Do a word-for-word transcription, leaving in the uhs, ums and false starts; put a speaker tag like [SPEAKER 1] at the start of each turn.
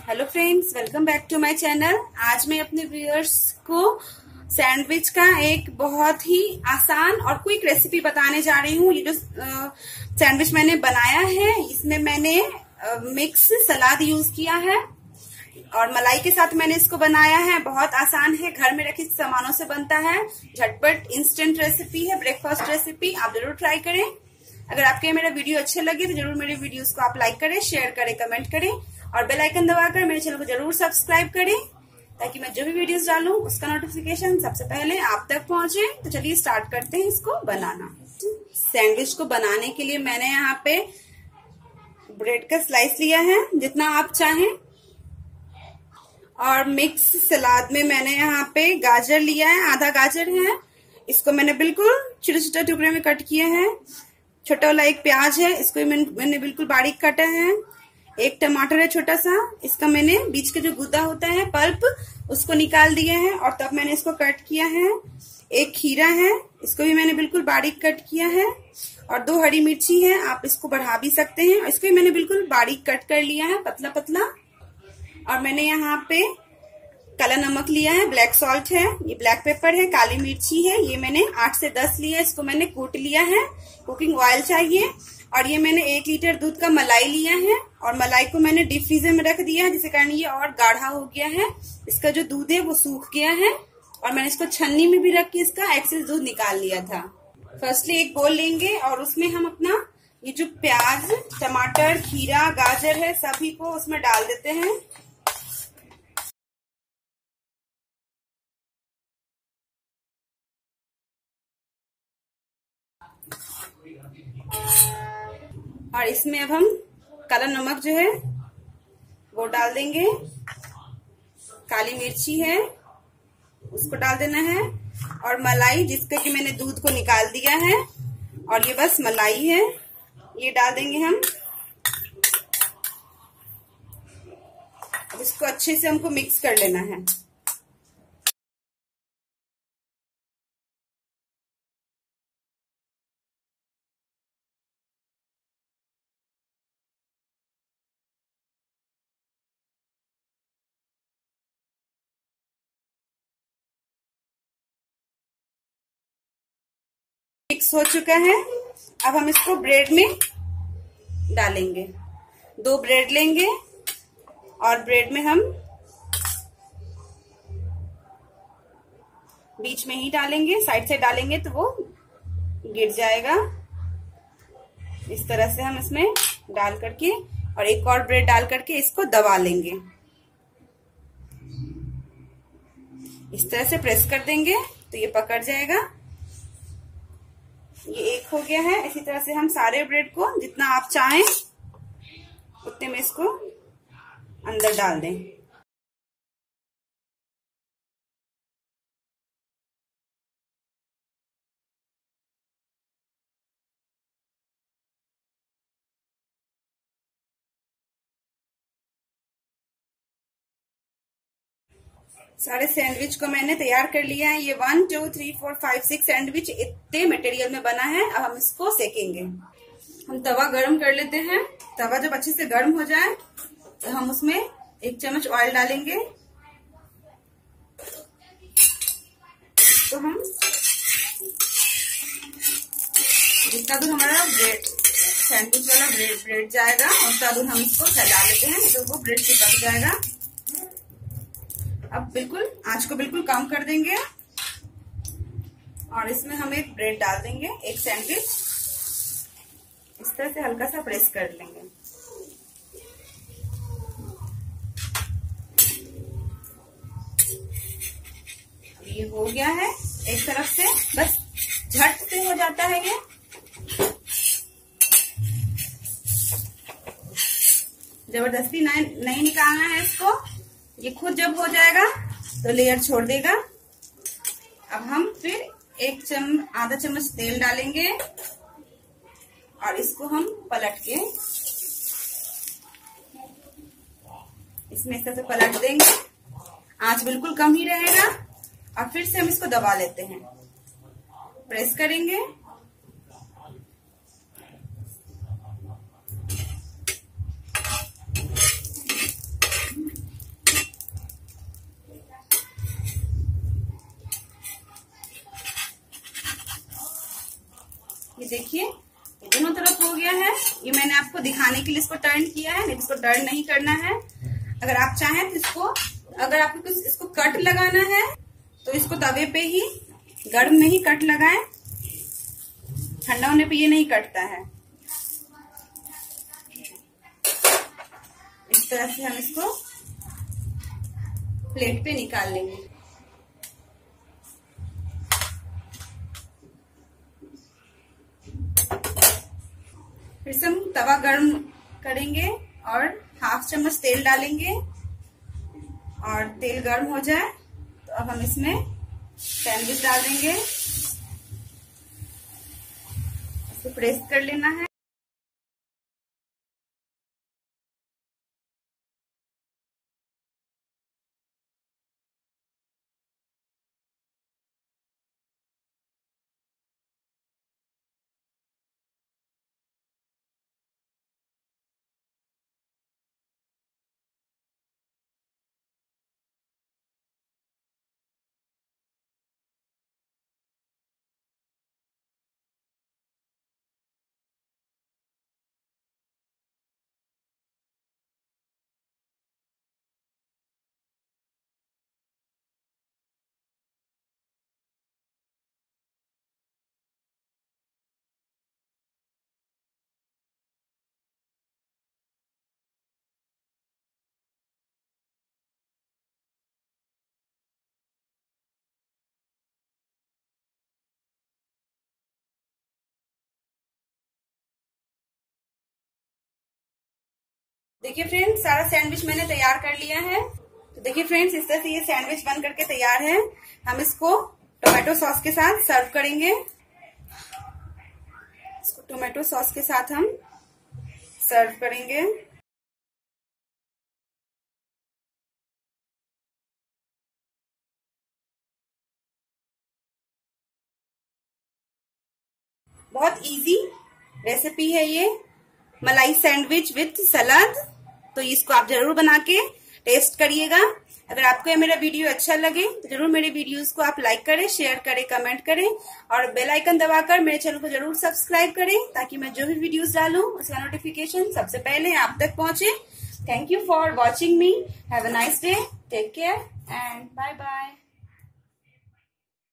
[SPEAKER 1] Hello friends, welcome back to my channel. आज मैं अपने व्यूअर्स को सैंडविच का एक बहुत ही आसान और क्विक रेसिपी बताने जा रही हूँ। ये जो सैंडविच मैंने बनाया है, इसमें मैंने मिक्स सलाद यूज किया है और मलाई के साथ मैंने इसको बनाया है। बहुत आसान है, घर में रखे सामानों से बनता है, झटपट इंस्टेंट रेसिपी है, ब्रेकफास्ट रेसिपी। आप जरूर ट्राई करें। अगर आपके मेरा वीडियो अच्छे लगे तो जरूर मेरे वीडियोस को आप लाइक करें, शेयर करें, कमेंट करें और बेल आइकन दबाकर मेरे चैनल को जरूर सब्सक्राइब करें ताकि मैं जो भी वीडियोस डालूं उसका नोटिफिकेशन सबसे पहले आप तक पहुंचे। तो चलिए स्टार्ट करते हैं इसको बनाना। सैंडविच को बनाने के लिए मैंने यहाँ पे ब्रेड का स्लाइस लिया है जितना आप चाहें, और मिक्स सलाद में मैंने यहाँ पे गाजर लिया है, आधा गाजर है। इसको मैंने बिल्कुल छोटे छोटे टुकड़े में कट किया है। छोटा वाला एक प्याज है, इसको मैंने बिल्कुल बारीक काटा है। एक टमाटर है छोटा सा, इसका मैंने बीच का जो गुदा होता है पल्प उसको निकाल दिया है और तब मैंने इसको कट किया है। एक खीरा है, इसको भी मैंने बिल्कुल बारीक कट किया है। और दो हरी मिर्ची है, आप इसको बढ़ा भी सकते हैं। इसको भी मैंने बिल्कुल बारीक कट कर लिया है, पतला पतला। और मैंने यहाँ पे काला नमक लिया है, ब्लैक सॉल्ट है, ये ब्लैक पेपर है, काली मिर्ची है, ये मैंने आठ से दस लिया है। इसको मैंने कूट लिया है। कुकिंग ऑयल चाहिए। और ये मैंने एक लीटर दूध का मलाई लिया है और मलाई को मैंने डीप फ्रीजर में रख दिया है, जिसके कारण ये और गाढ़ा हो गया है। इसका जो दूध है वो सूख गया है और मैंने इसको छन्नी में भी रख के इसका एक्सेस दूध निकाल लिया था। फर्स्टली एक बोल लेंगे और उसमें हम अपना ये जो प्याज, टमाटर, खीरा, गाजर है सभी को उसमें डाल देते हैं। और इसमें अब हम काला नमक जो है वो डाल देंगे। काली मिर्ची है उसको डाल देना है। और मलाई, जिसका कि मैंने दूध को निकाल दिया है और ये बस मलाई है, ये डाल देंगे हम। अब इसको अच्छे से हमको मिक्स कर लेना है। मिक्स हो चुका है। अब हम इसको ब्रेड में डालेंगे। दो ब्रेड लेंगे और ब्रेड में हम बीच में ही डालेंगे, साइड से डालेंगे तो वो गिर जाएगा। इस तरह से हम इसमें डाल करके और एक और ब्रेड डाल करके इसको दबा लेंगे। इस तरह से प्रेस कर देंगे तो ये पकड़ जाएगा। ये एक हो गया है। इसी तरह से हम सारे ब्रेड को जितना आप चाहें उतने में इसको अंदर डाल दें। सारे सैंडविच को मैंने तैयार कर लिया है। ये one two three four five six sandwich इतने मटेरियल में बना है। अब हम इसको सेकेंगे। हम तवा गरम कर लेते हैं। तवा जब अच्छे से गर्म हो जाए तो हम उसमें एक चम्मच ऑयल डालेंगे। तो हम जितना दूर हमारा ब्रेड सैंडविच वाला ब्रेड ब्रेड जाएगा उतना दूर हम इसको फैला लेते हैं, तो वो ब्रेड चिपक जाएगा। अब बिल्कुल आंच को बिल्कुल कम कर देंगे और इसमें हम एक ब्रेड डाल देंगे, एक सैंडविच। इस तरह से हल्का सा प्रेस कर लेंगे। ये हो गया है एक तरफ से, बस झट से हो जाता है ये। जबरदस्ती नहीं, नहीं निकालना है इसको। ये खुद जब हो जाएगा तो लेयर छोड़ देगा। अब हम फिर एक चम्मच आधा चम्मच तेल डालेंगे और इसको हम पलट के इसमें इस तरह से पलट देंगे। आंच बिल्कुल कम ही रहेगा और फिर से हम इसको दबा लेते हैं, प्रेस करेंगे। ये देखिए दोनों तरफ हो गया है। ये मैंने आपको दिखाने के लिए इसको टर्न किया है, नहीं इसको टर्न नहीं करना है। अगर आप चाहें तो इसको, अगर आपको कुछ इसको कट लगाना है तो इसको तवे पे ही गर्म में ही कट लगाएं, ठंडा होने पे ये नहीं कटता है। इस तरह से हम इसको प्लेट पे निकाल लेंगे। फिर से हम तवा गर्म करेंगे और हाफ चम्मच तेल डालेंगे, और तेल गर्म हो जाए तो अब हम इसमें सैंडविच डाल देंगे। इसको प्रेस कर लेना है। देखिए फ्रेंड्स, सारा सैंडविच मैंने तैयार कर लिया है। तो देखिए फ्रेंड्स, इस तरह से ये सैंडविच बन करके तैयार है। हम इसको टोमेटो सॉस के साथ सर्व करेंगे। इसको टोमेटो सॉस के साथ हम सर्व करेंगे। बहुत इजी रेसिपी है ये, मलाई सैंडविच विथ सलाद। तो इसको आप जरूर बना के टेस्ट करिएगा। अगर आपको ये मेरा वीडियो अच्छा लगे तो जरूर मेरे वीडियोस को आप लाइक करें, शेयर करें, कमेंट करें, और बेल आइकन दबाकर मेरे चैनल को जरूर सब्सक्राइब करें, ताकि मैं जो भी वीडियोस डालूं उसका नोटिफिकेशन सबसे पहले आप तक पहुंचे। Thank you for watching me. Have a nice day, take care and bye bye.